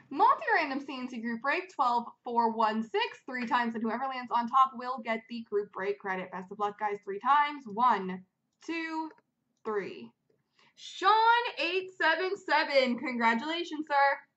Multi-random C&C group break 12, 4, 1, 6, 3 times, and whoever lands on top will get the group break credit. Best of luck, guys. 3 times. 1, 2, 3. Sean 877. Congratulations, sir.